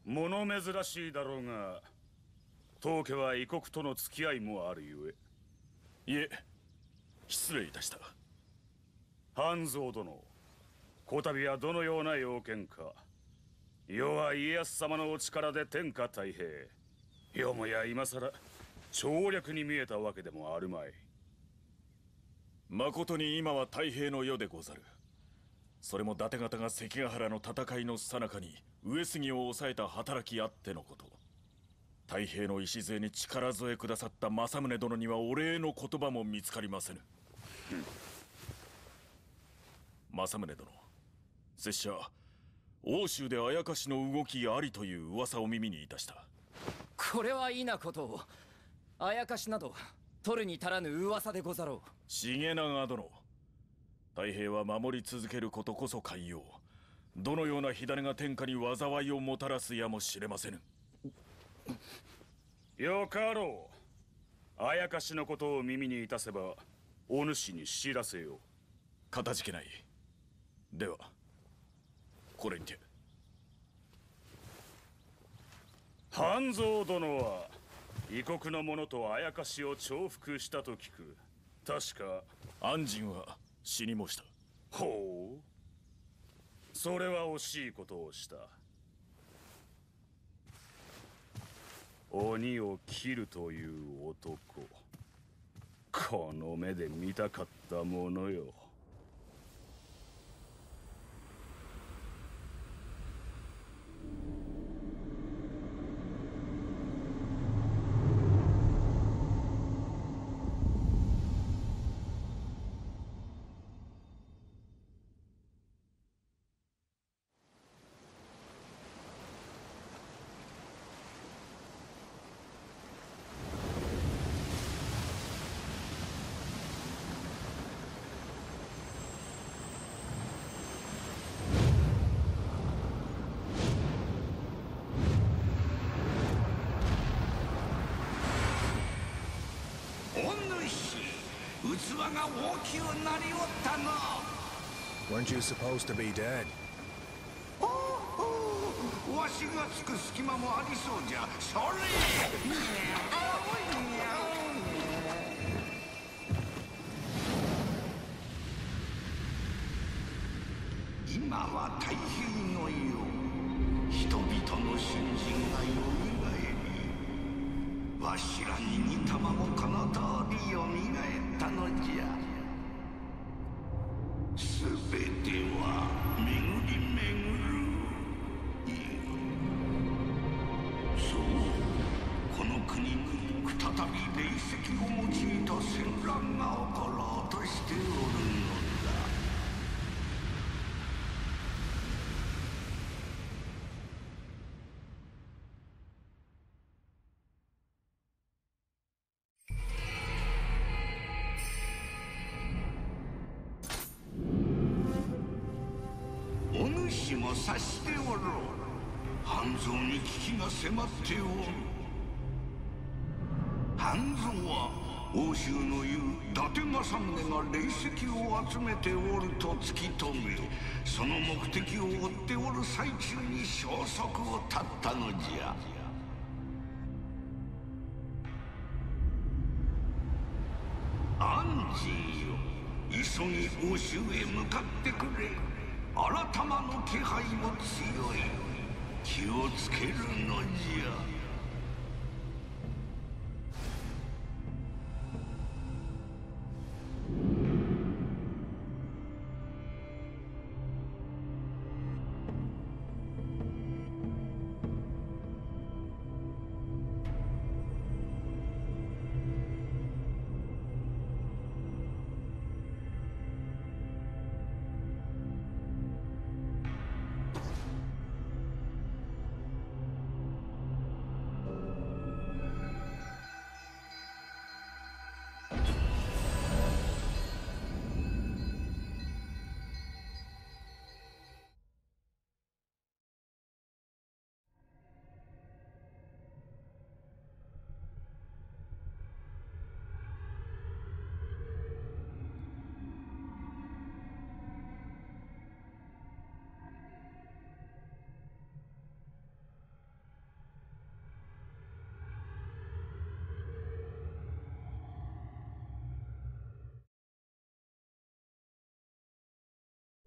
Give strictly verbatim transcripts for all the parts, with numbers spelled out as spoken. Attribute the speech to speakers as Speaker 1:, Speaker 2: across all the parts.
Speaker 1: 物珍しいだろうが、当家は異国との付き合いもあるゆ
Speaker 2: え。いえ、失礼いたした。
Speaker 1: 半蔵殿、こたびはどのような要件か。世は家康様のお力で天下太平。よもや今さら調略に見えたわけでもあるまい。
Speaker 2: まことに今は太平の世でござる。それも伊達方が関ヶ原の戦いの最中に上杉を抑えた働きあってのこと。太平の礎に力添えくださった政宗殿にはお礼の言葉も見つかりませぬ。政宗殿、拙者欧州であやかしの動きありという噂を耳にいたした。
Speaker 3: これは異なことを。あやかしなど取るに足らぬ噂でござろう。
Speaker 2: 重長殿、太平は守り続けることこそ寛容。どのような火種が天下に災いをもたらすやもしれませぬ。
Speaker 1: よかろう。あやかしのことを耳にいたせばお主に知らせよう。
Speaker 2: かたじけない。ではこれにて。
Speaker 1: 半蔵殿は異国の者とあやかしを重複したと聞く。確か
Speaker 2: 安心は死に申した。
Speaker 1: ほう、それは惜しいことをした。鬼を切るという男、この目で見たかったものよ。
Speaker 4: 器が大きゅうなりおったの。
Speaker 5: Weren't you supposed to be dead?
Speaker 4: おお、わしがつく隙間もありそうじゃ。それ今は太平の世。人々の信心がよみがえり、わしらに似たまもこの通りよみがえったのじゃ。すべては巡り巡る。そう、この国に再び霊石を用いた戦乱が起ころうとしておるのだ。お主も察しておろう。半蔵に危機が迫っておる。半蔵は欧州の言う伊達政宗が霊石を集めておると突き止め、その目的を追っておる最中に消息を絶ったのじゃ。安心よ、急ぎ欧州へ向かってくれ。新たまの気配も強い。気をつけるのじゃ。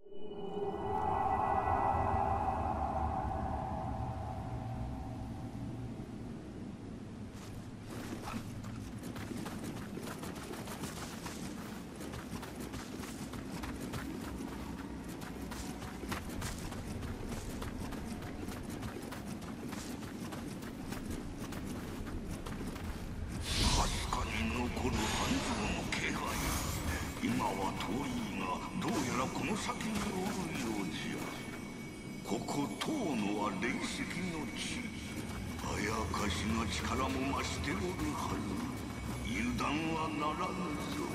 Speaker 4: 今は遠いが、どうやらこの先におるようじゃ。ここ遠野は霊石の地。あやかしの力も増しておるはず。油断はならぬぞ。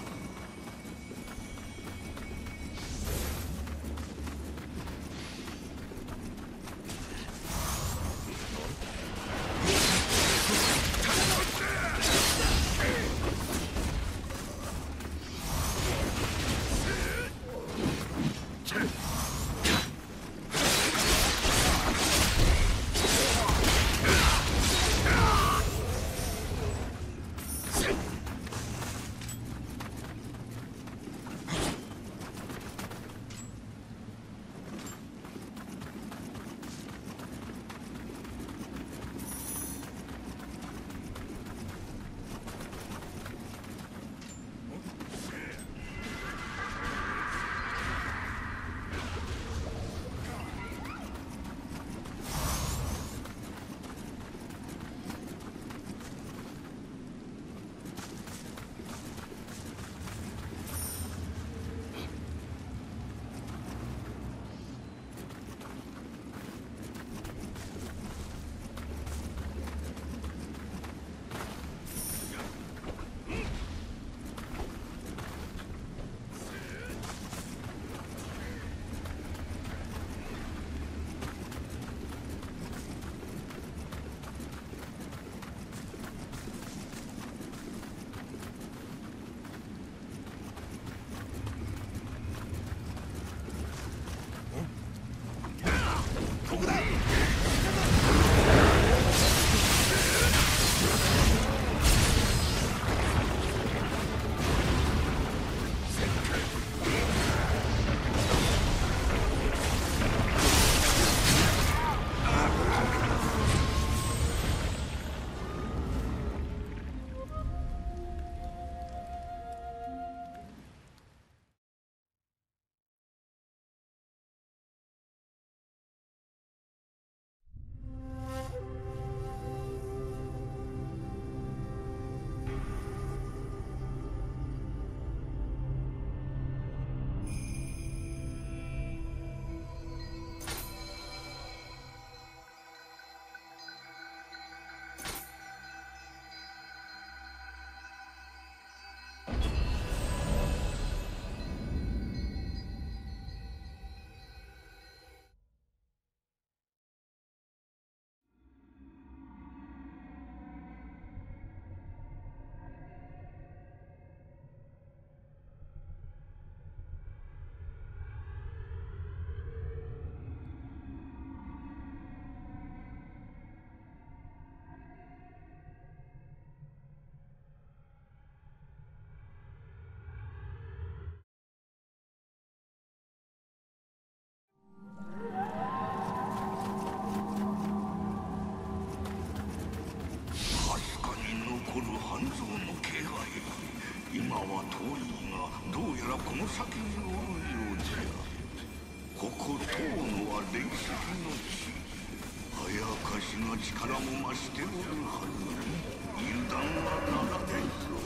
Speaker 4: 今は遠いが、どうやらこの先におるようじゃ。ここ遠野は霊石の地。あやかしの力も増しておるはず。油断はならないぞ。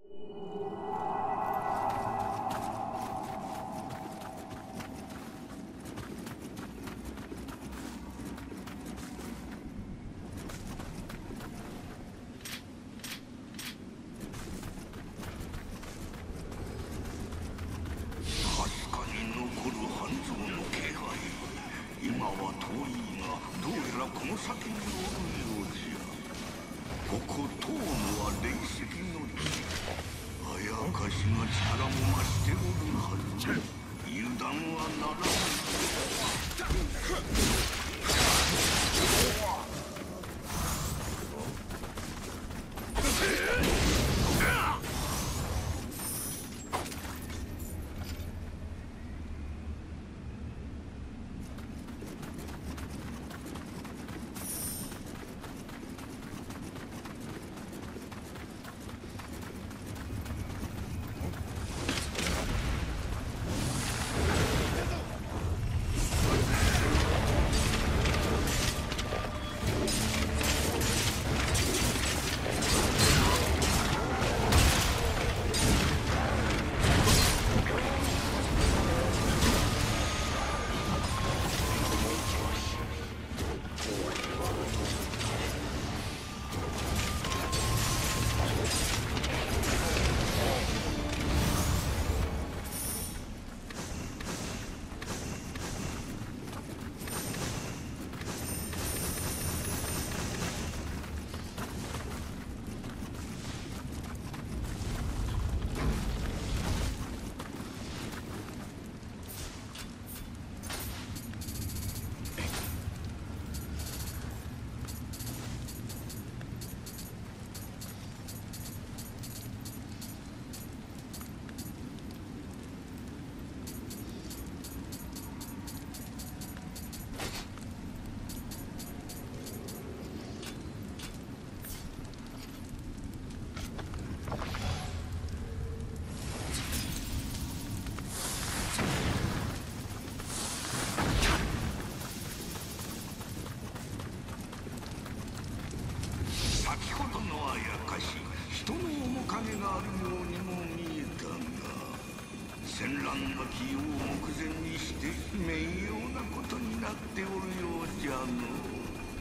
Speaker 4: 戦乱の起用を目前にして名誉なことになっておるようじゃの。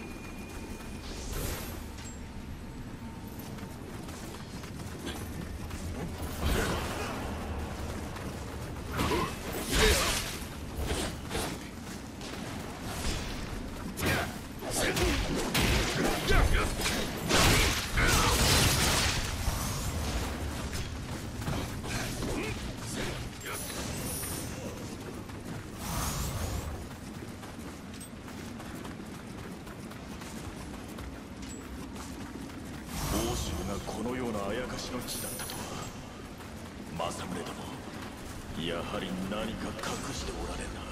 Speaker 2: このようなあやかしの地だったとは。政宗殿、やはり何か隠しておられんな。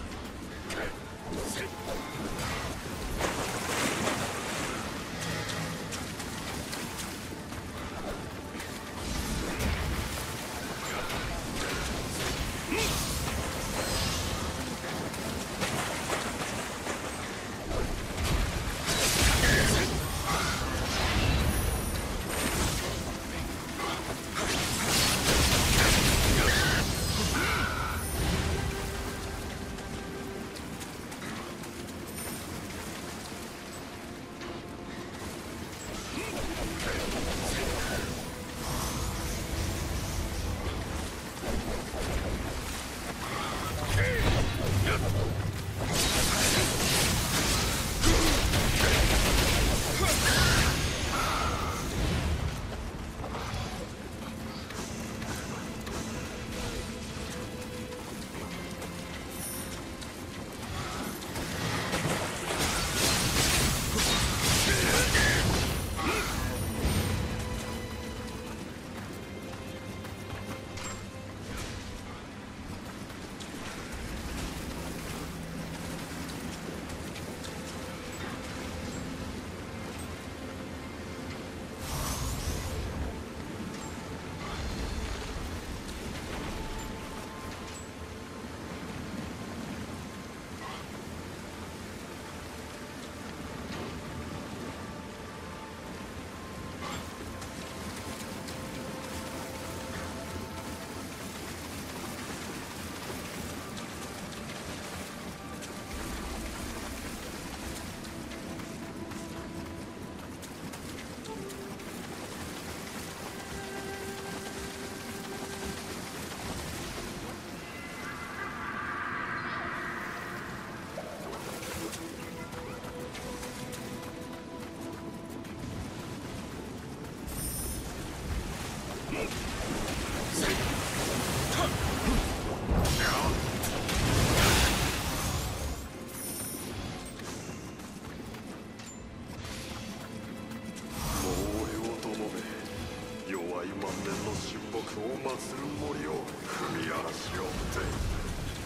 Speaker 6: の神木を祀る森を踏み荒らしようって。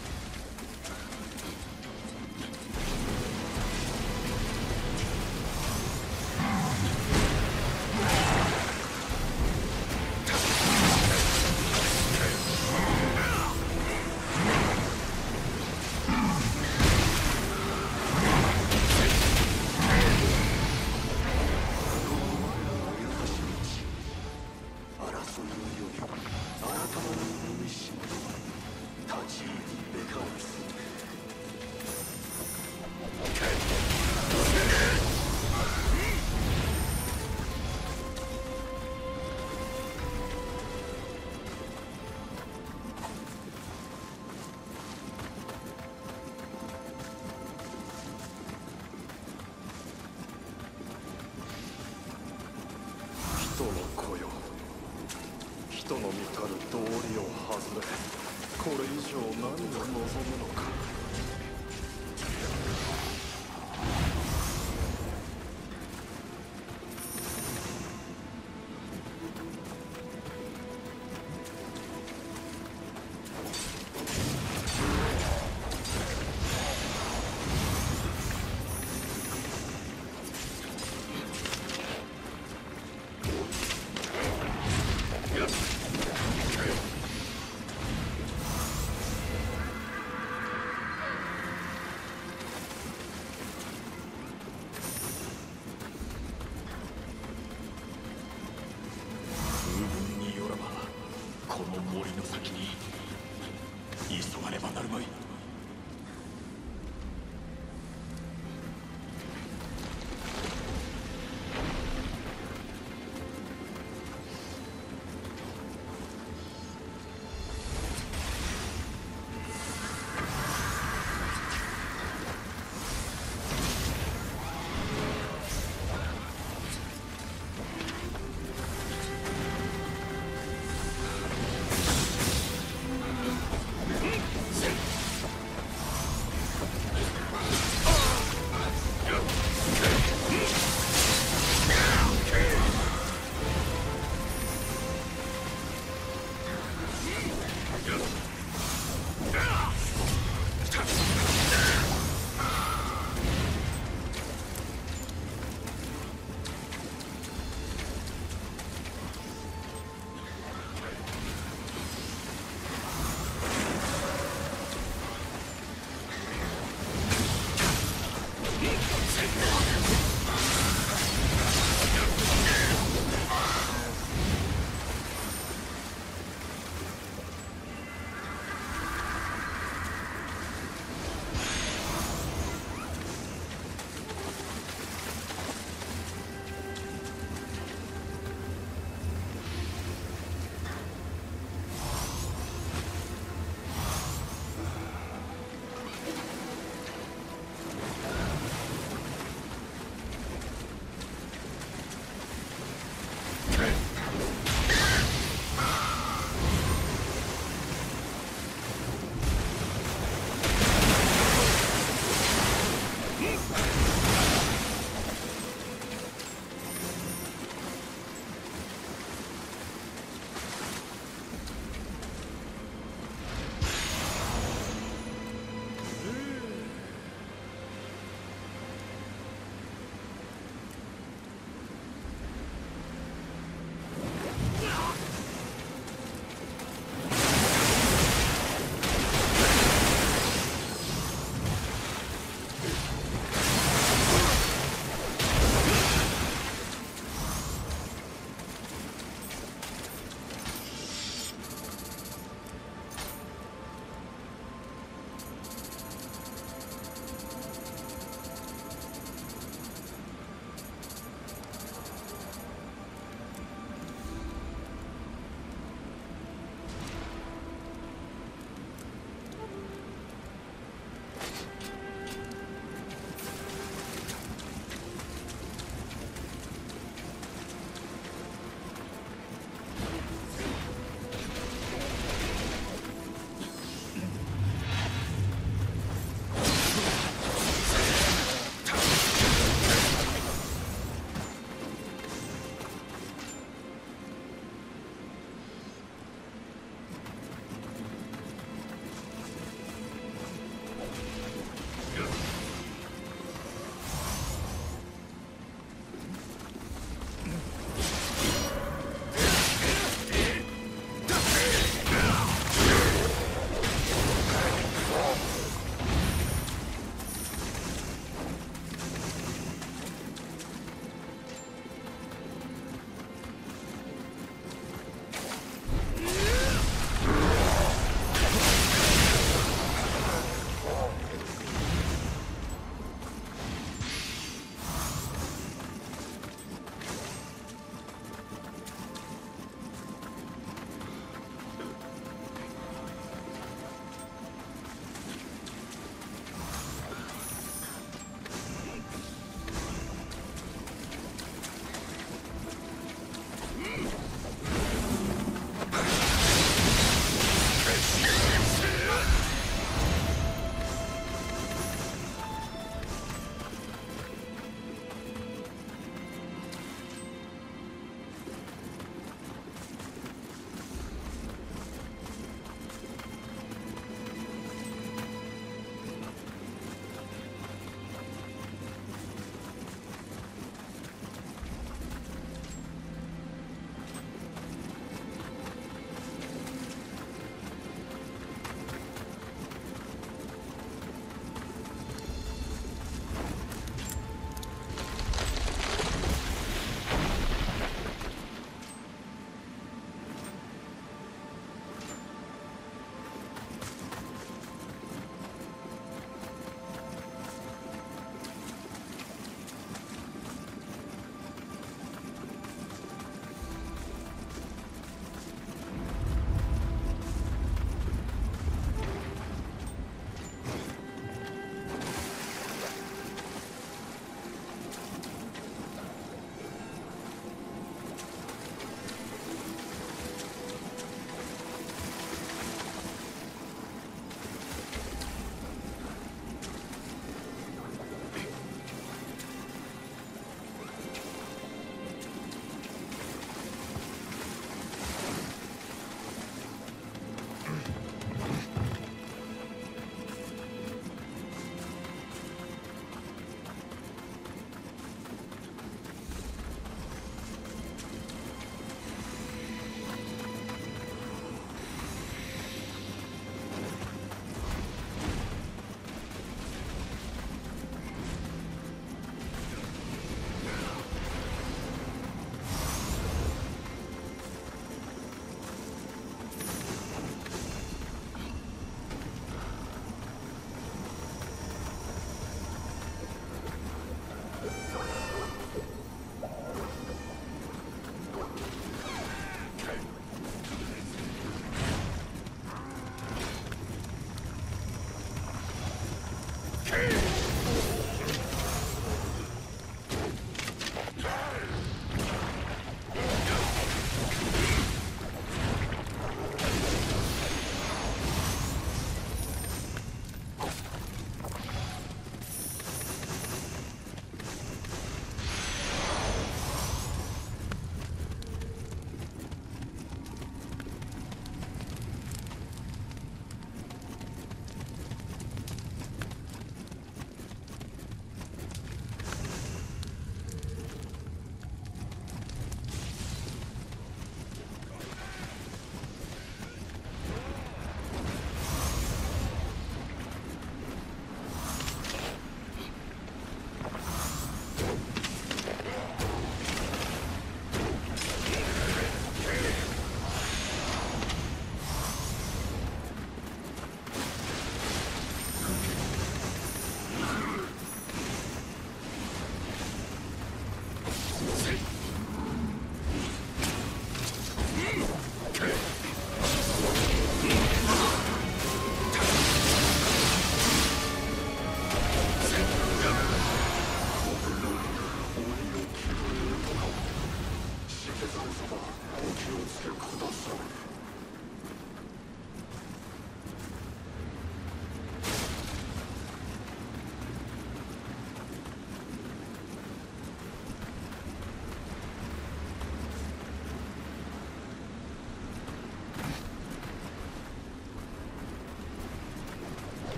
Speaker 6: 人の子よ、人の見たる道理を外れ、これ以上何を望むのか。
Speaker 2: この森の先に急がねばなるまい。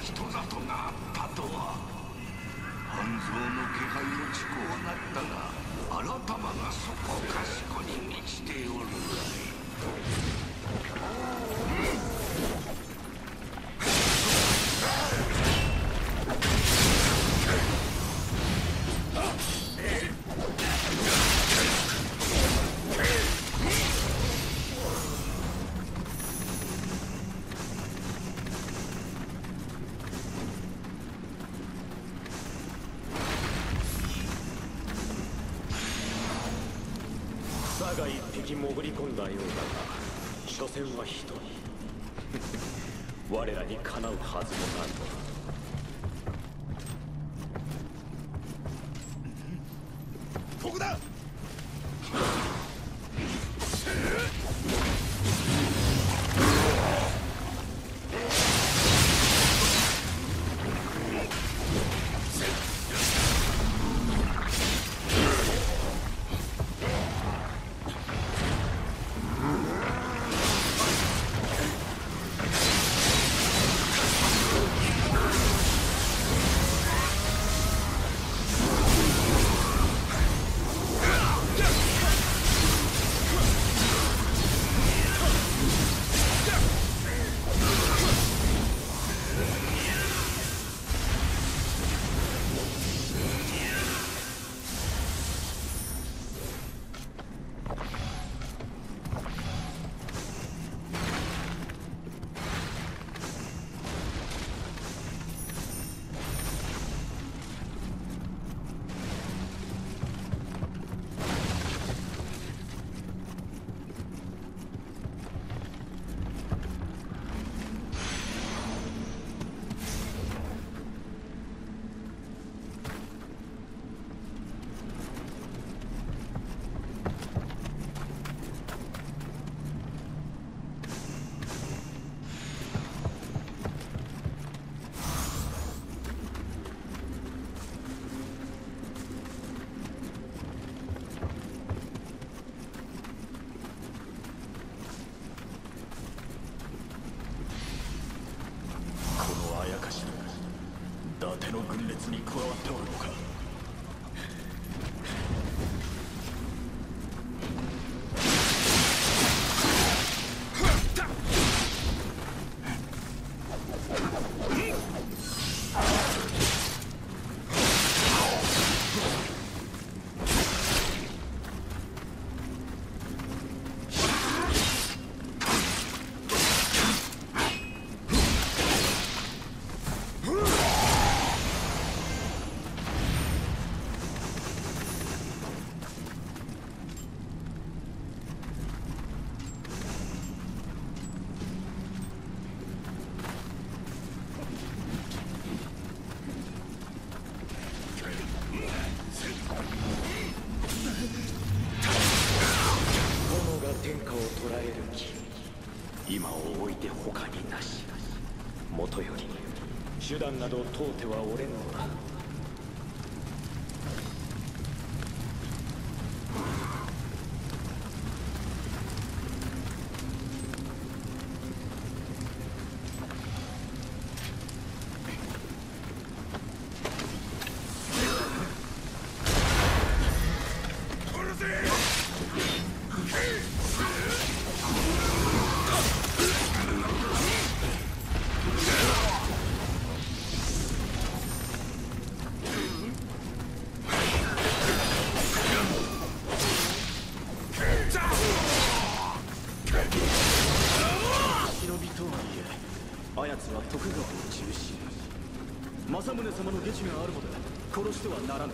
Speaker 4: 人里があったとは。半蔵の気配も近うなったが、新たまがそこかしこに満ちておるわい。
Speaker 6: 差が一匹潜り込んだようだが、所詮は一人。我らにかなうはずもない。
Speaker 5: ここだ。
Speaker 2: 伊達の軍列に加わっておるのか。
Speaker 6: 今を置いて他になし。もとより手段など問うてはおれんのだ。
Speaker 3: あやつは徳川の重臣。政宗様の下知があるので殺してはならぬ。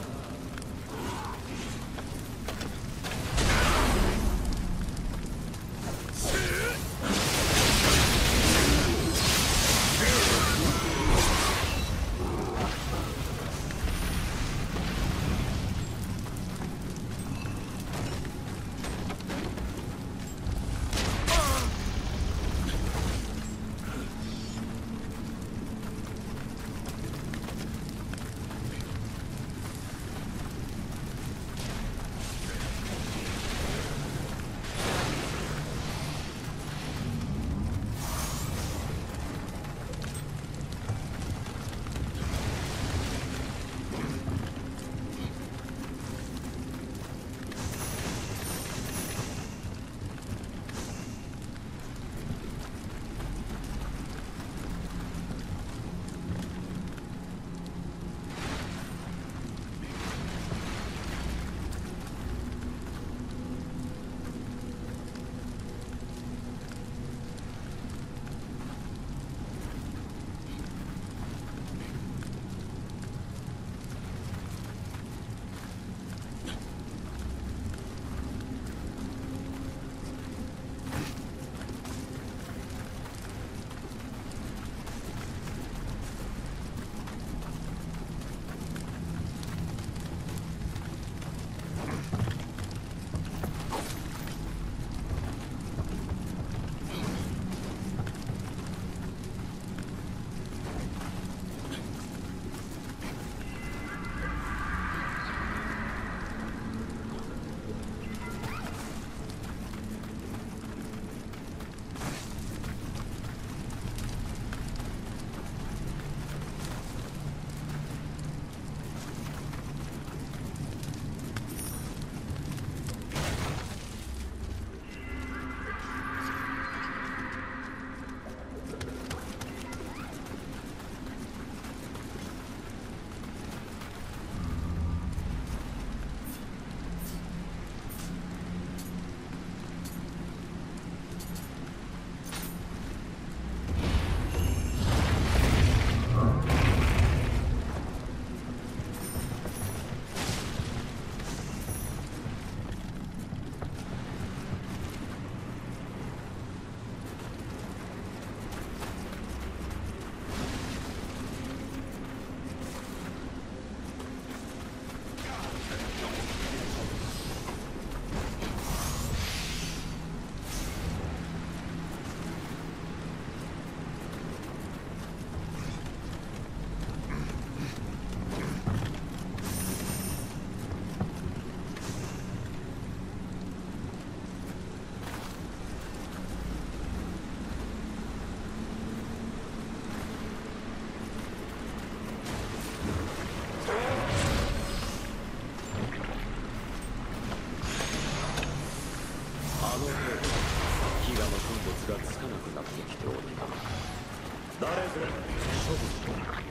Speaker 3: 物がつかなくなってきておるな。誰ぞ処分しろ。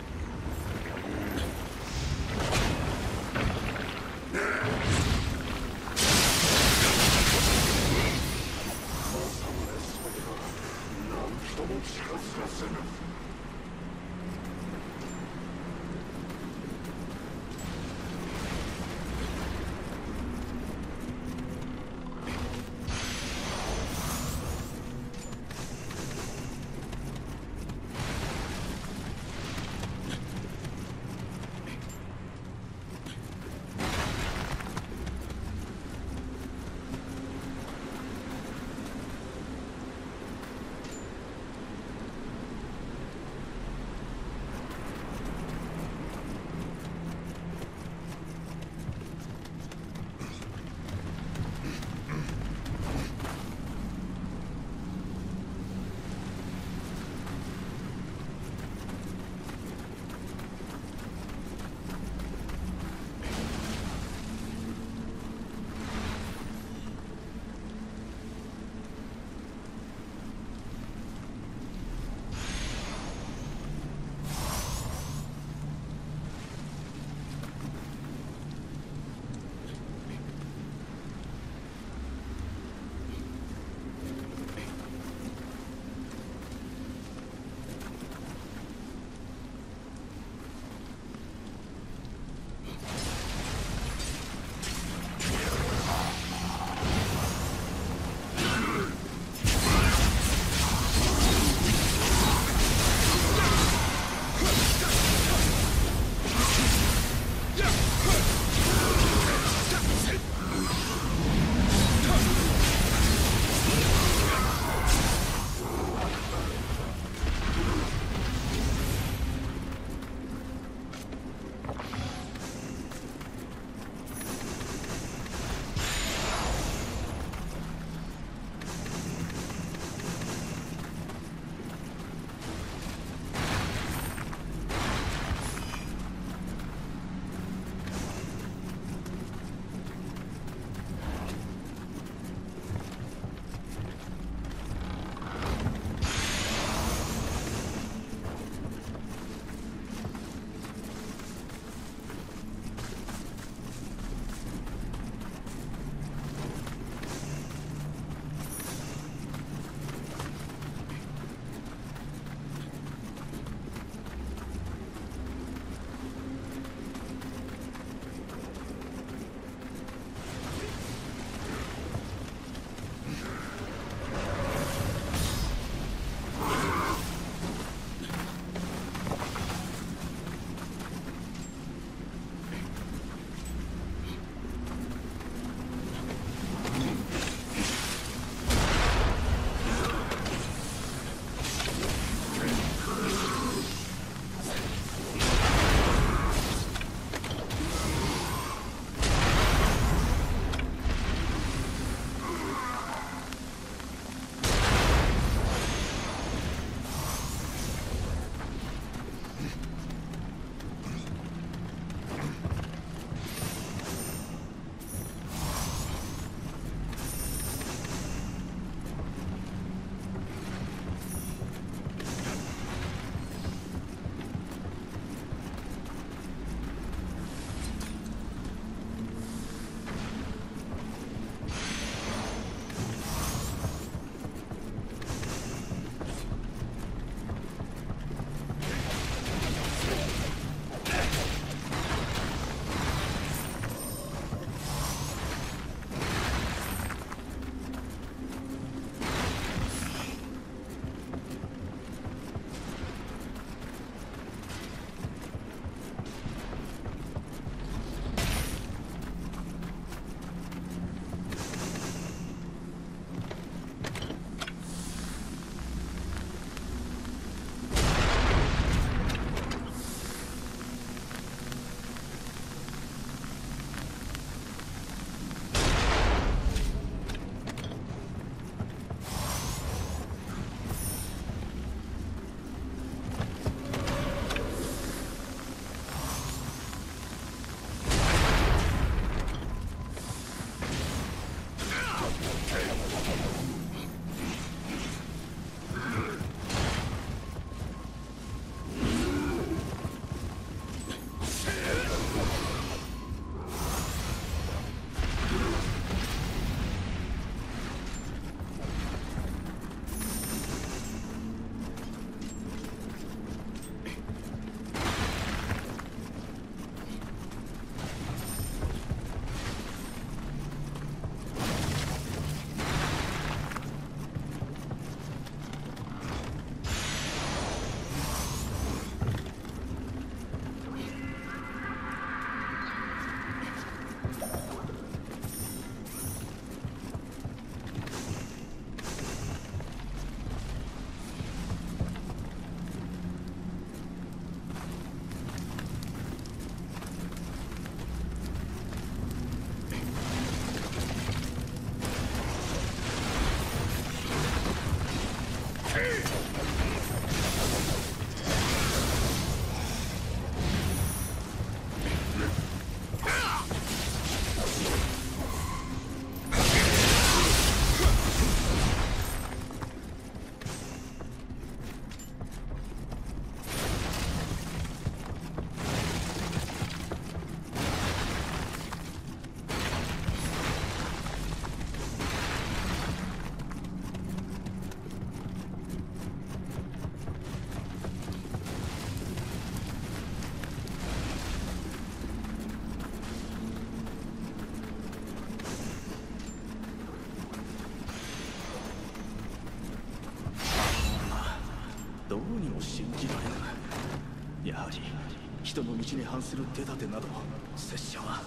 Speaker 3: じられぬ。やはり人の道に反する手立てなど拙者は。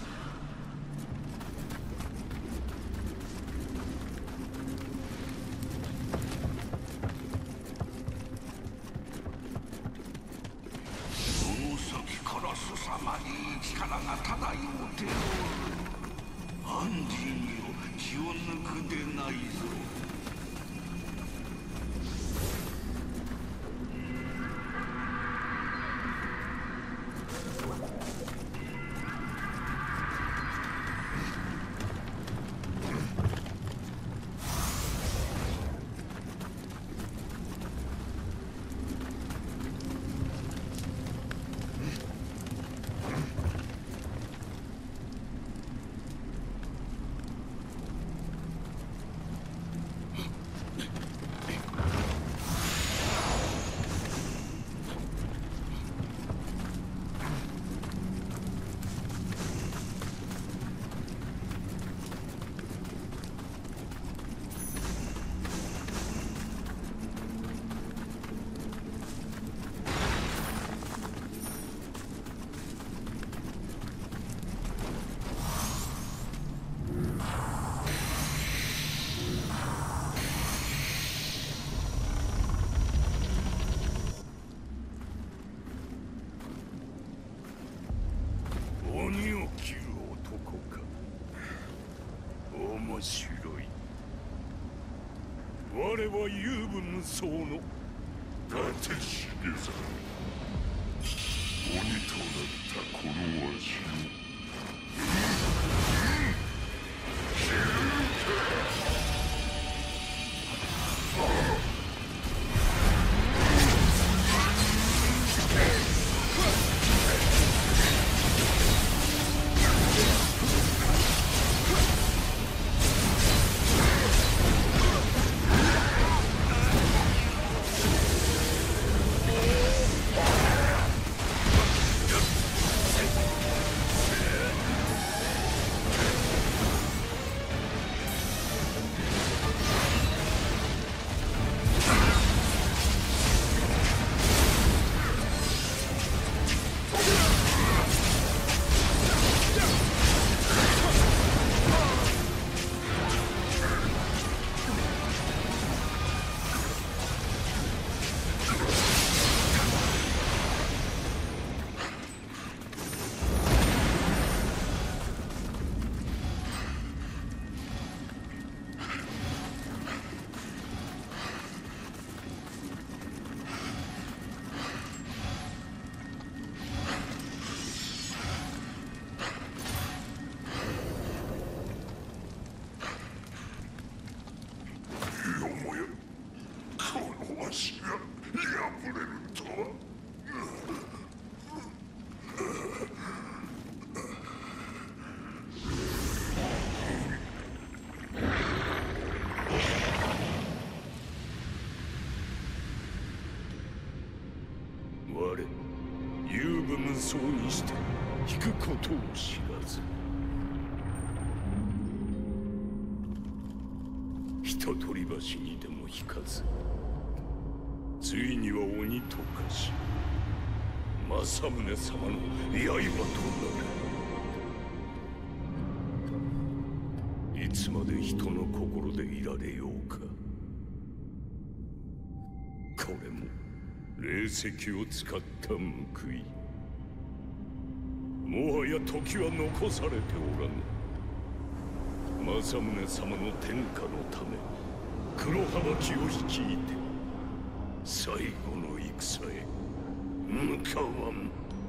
Speaker 4: その先から凄まじい力が漂うておる。暗人よ、血を抜くでないぞ。鬼を切る男か。面白い。我は遊武無双の伊達重左。鬼となったこのわしを無双にして引くことを知らず、人取り橋にでも引かず、ついには鬼と化し政宗様の刃となる。いつまで人の心でいられようか。これも霊石を使った報い。もはや時は残されておらぬ。政宗様の天下のため黒羽騎を率いて最後の戦へ向かわん。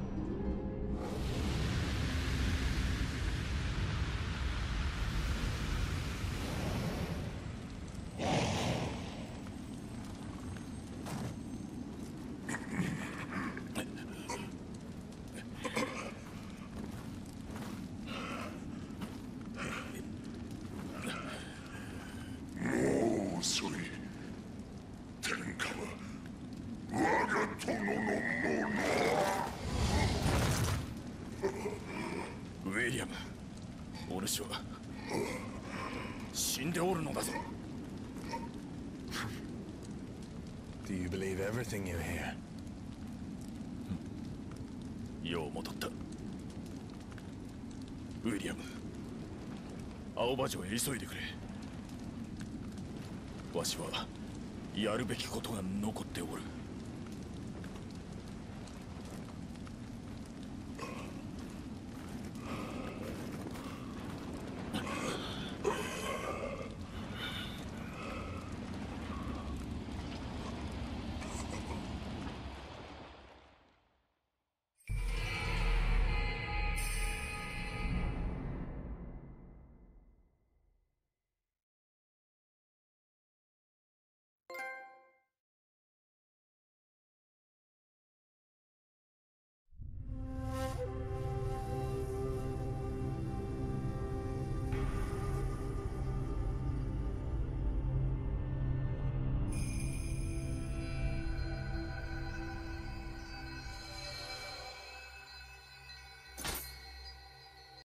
Speaker 4: 死んでおるのだぞ。
Speaker 5: Do you believe everything you hear?
Speaker 2: よう戻った。ウィリアム、青葉城へ急いでくれ。わしはやるべきことが残っておる。